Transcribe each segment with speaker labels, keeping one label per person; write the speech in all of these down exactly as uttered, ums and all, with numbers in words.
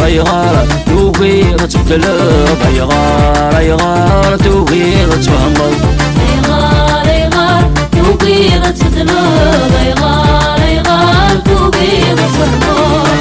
Speaker 1: يغار توبي تبدلض يغار يغار توبي تفهمض
Speaker 2: يغار يغار توبي تبدلض يغار يغار توبي تفهمض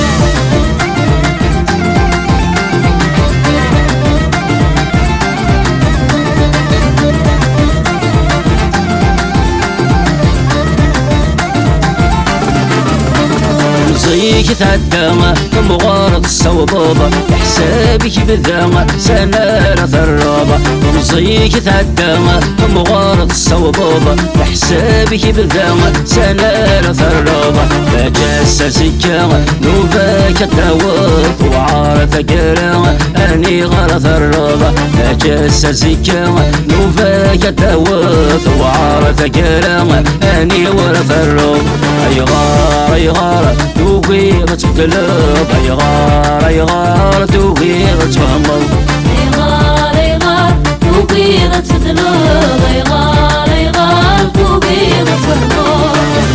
Speaker 1: زيك تعدى كم غارض الصوبابة حسابك بالذامة سنة ثرابة زيك تعدى كم غارض الصوبابة حسابك بالذامة سنة ثرابة فجسسك نوبك التوث وعارف قرامة أني غار ثرابة فجسسك نوبك التوث وعارف قرامة أني غار ثرابة يغار يغار توبي تبدلض يغار يغار توبي تفهمض
Speaker 2: يغار يغار توبي تبدلض يغار يغار توبي تفهمض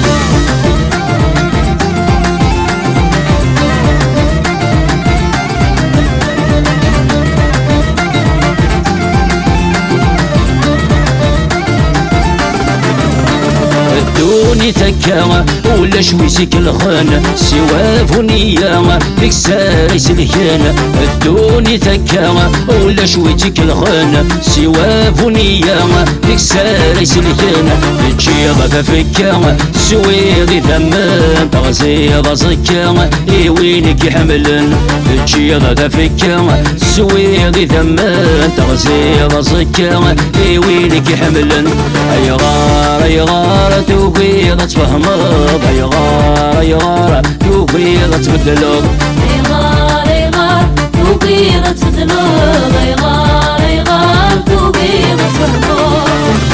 Speaker 1: دوني تكا ولا شويسك الخان سوا فنيا ديك ساري سلكان دوني تكا ولا شويتك الخان سوا فنيا ديك ساري سلكان تجيب فكا سويدي ثمان تغزي ضزكا وينك يحملن تجيب فكا سويدي ثمان تغزي ضزكا وينك يحملن يغار يغار توبي تفهمض يغار يغار توبي تبدلض
Speaker 2: يغار يغار توبي تبدلض يغار يغار توبي تفهمض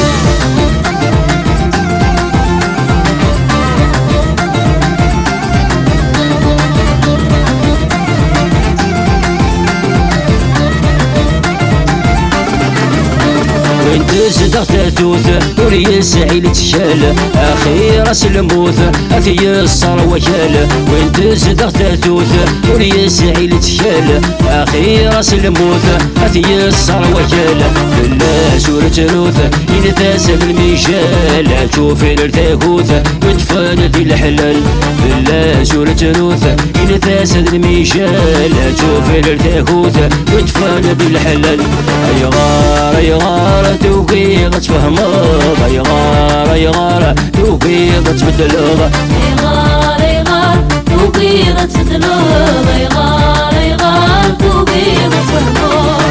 Speaker 1: تزدغ تثوث ولي سعيل تشال اخي راس الموت اثي الصار وكال وين تزدغ تثوث ولي سعيل تشال اخي راس الموت اثي الصار وكال لا سورة روث إن تاسب الميشال تشوفي الارتاكوث وتفان ذي الحلال لا سورة روث إن تاسب الميشال تشوفي الارتاكوث وتفان ذي الحلال يغار يغار توبي تفهمض يغار يغار توبي تبدلض
Speaker 2: يغار يغار توبي تبدلض يغار يغار توبي تفهمض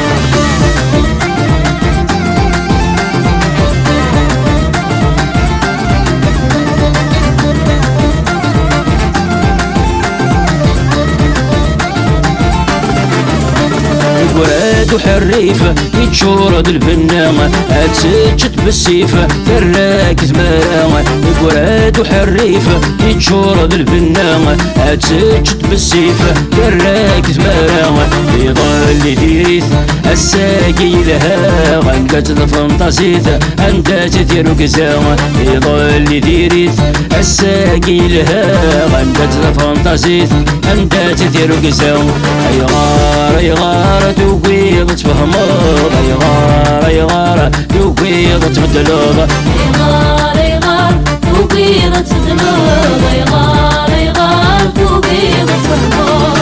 Speaker 1: وراد وحريفة يتشورد البنامة اتسجد بالسيفة تراك زمارة وراد وحريفة يتشورد البنامة اتسجد بالسيفة تراك زمارة يضل ديريث الساقي لها غنقت فانتازيث انت تثير كزاوة يضل ديريث الساقي لها غنقت فانتازيث انت تثير كزاوة يغار يغار توبي تفهمض يغار يغار توبي تبدلض
Speaker 2: يغار يغار توبي تبدلض يغار يغار توبي تفهمض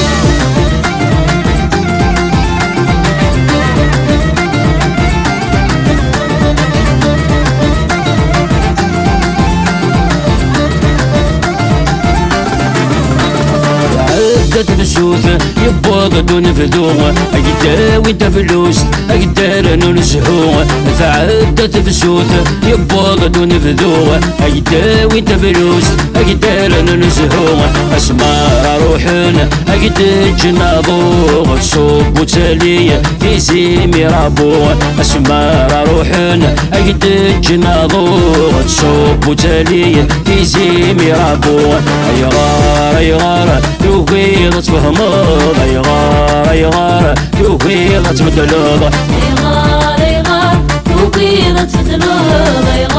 Speaker 1: تبسوث يبوض دون فذوة أقداوي تفلوس أقدار ننسهوة فعدت تبسوث يبوض دون فذوة أقداوي تفلوس أقدار ننسهوة أسمار روحنا أقد جناضوغ صوب وتالية في سيمي رابوة أسمار روحنا أقد جناضوغ صوب وتالية في سيمي رابوة يغار يغار توبي تفهمض يغار يغار توبي تبدلض
Speaker 2: يغار يغار توبي تبدلض